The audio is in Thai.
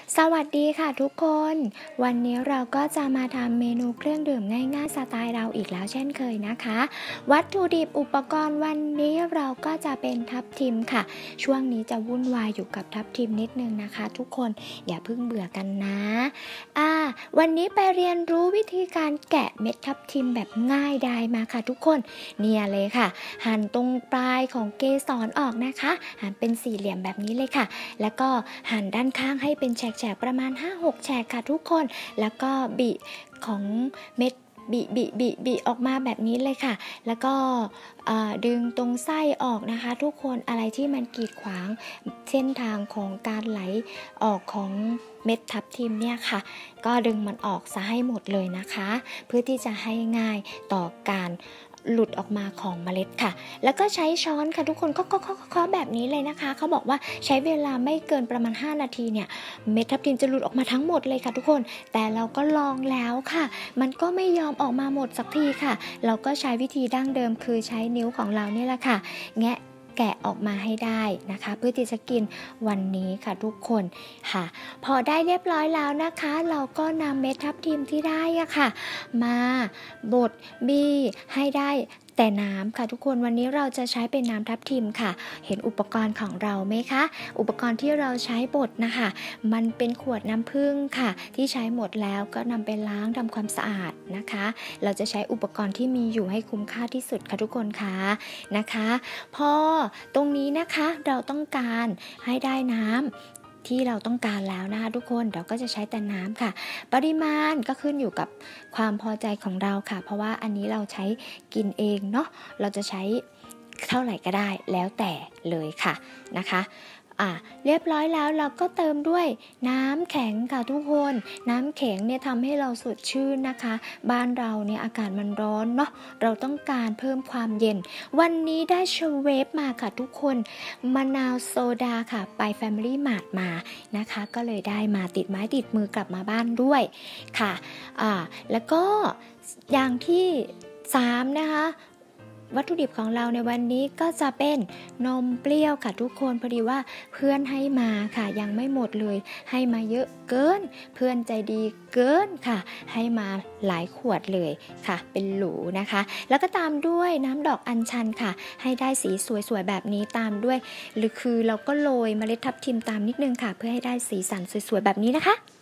สวัสดีค่ะทุกคนวันนี้เราก็จะมาทำเมนูเครื่องดื่มง่ายๆสไตล์เราอีกแล้วเช่นเคยนะคะวัตถุดิบอุปกรณ์วันนี้เราก็จะเป็นทับทิมค่ะช่วงนี้จะวุ่นวายอยู่กับทับทิมนิดนึงนะคะทุกคนอย่าเพิ่งเบื่อกันนะวันนี้ไปเรียนรู้วิธีการแกะเม็ดทับทิมแบบง่ายดายมาค่ะทุกคนเนี่ยเลยค่ะหั่นตรงปลายของเกสรออกนะคะหั่นเป็นสี่เหลี่ยมแบบนี้เลยค่ะแล้วก็หั่นด้านข้างให้เป็นแฉกๆประมาณ 5-6 แฉกค่ะทุกคนแล้วก็บิของเม็ดบิออกมาแบบนี้เลยค่ะแล้วก็ดึงตรงไส้ออกนะคะทุกคนอะไรที่มันกีดขวางเส้นทางของการไหลออกของเม็ดทับทิมเนี่ยค่ะก็ดึงมันออกซะให้หมดเลยนะคะเพื่อที่จะให้ง่ายต่อการหลุดออกมาของเมล็ดค่ะแล้วก็ใช้ช้อนค่ะทุกคนเคาะแบบนี้เลยนะคะเขาบอกว่าใช้เวลาไม่เกินประมาณ5นาทีเนี่ยเม็ดทับทิมจะหลุดออกมาทั้งหมดเลยค่ะทุกคนแต่เราก็ลองแล้วค่ะมันก็ไม่ยอมออกมาหมดสักทีค่ะเราก็ใช้วิธีดั้งเดิมคือใช้นิ้วของเรานี่แหละค่ะแกะออกมาให้ได้นะคะเพื่อที่จะกินวันนี้ค่ะทุกคนค่ะพอได้เรียบร้อยแล้วนะคะเราก็นำเม็ดทับทิมที่ได้ค่ะมาบดบี้ให้ได้แต่น้ำค่ะทุกคนวันนี้เราจะใช้เป็นน้ำทับทิมค่ะเห็นอุปกรณ์ของเราไหมคะอุปกรณ์ที่เราใช้บดนะคะมันเป็นขวดน้ำผึ้งค่ะที่ใช้หมดแล้วก็นำไปล้างทำความสะอาดนะคะเราจะใช้อุปกรณ์ที่มีอยู่ให้คุ้มค่าที่สุดค่ะทุกคนค่ะนะคะพอตรงนี้นะคะเราต้องการให้ได้น้ำที่เราต้องการแล้วนะคะทุกคนเราก็จะใช้แต่น้ำค่ะปริมาณก็ขึ้นอยู่กับความพอใจของเราค่ะเพราะว่าอันนี้เราใช้กินเองเนาะเราจะใช้เท่าไหร่ก็ได้แล้วแต่เลยค่ะนะคะเรียบร้อยแล้วเราก็เติมด้วยน้ำแข็งค่ะทุกคนน้ำแข็งเนี่ยทำให้เราสดชื่นนะคะบ้านเราเนี่ยอากาศมันร้อนเนาะเราต้องการเพิ่มความเย็นวันนี้ได้เชลเวฟมาค่ะทุกคนมะนาวโซดาค่ะไป Family Mart มานะคะก็เลยได้มาติดไม้ติดมือกลับมาบ้านด้วยค่ะแล้วก็อย่างที่3นะคะวัตถุดิบของเราในวันนี้ก็จะเป็นนมเปรี้ยวค่ะทุกคนพอดีว่าเพื่อนให้มาค่ะยังไม่หมดเลยให้มาเยอะเกินเพื่อนใจดีเกินค่ะให้มาหลายขวดเลยค่ะเป็นหรูนะคะแล้วก็ตามด้วยน้ำดอกอัญชันค่ะให้ได้สีสวยๆแบบนี้ตามด้วยหรือคือเราก็โรยเมล็ดทับทิมตามนิดนึงค่ะเพื่อให้ได้สีสันสวยๆแบบนี้นะคะ